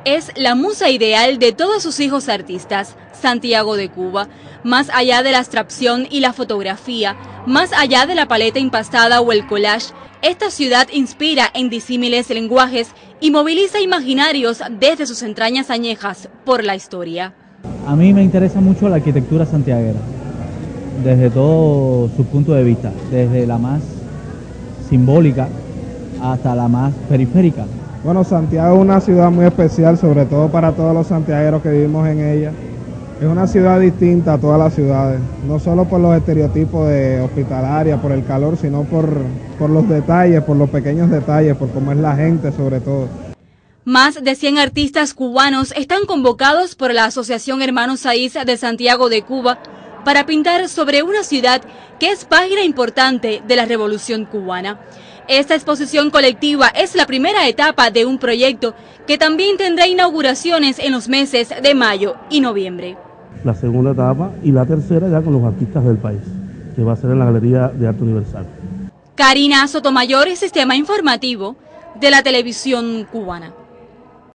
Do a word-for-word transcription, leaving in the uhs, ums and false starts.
es la musa ideal de todos sus hijos artistas, Santiago de Cuba. Más allá de la abstracción y la fotografía, más allá de la paleta impastada o el collage, esta ciudad inspira en disímiles lenguajes y moviliza imaginarios desde sus entrañas añejas por la historia. A mí me interesa mucho la arquitectura santiaguera, desde todo su punto de vista, desde la más simbólica hasta la más periférica. Bueno, Santiago es una ciudad muy especial, sobre todo para todos los santiagueros que vivimos en ella. Es una ciudad distinta a todas las ciudades, no solo por los estereotipos de hospitalaria, por el calor, sino por, por los detalles, por los pequeños detalles, por cómo es la gente sobre todo. Más de cien artistas cubanos están convocados por la Asociación Hermanos Saiz de Santiago de Cuba para pintar sobre una ciudad que es página importante de la Revolución Cubana. Esta exposición colectiva es la primera etapa de un proyecto que también tendrá inauguraciones en los meses de mayo y noviembre. La segunda etapa y la tercera ya con los artistas del país, que va a ser en la Galería de Arte Universal. Karina Sotomayor, Sistema Informativo de la Televisión Cubana.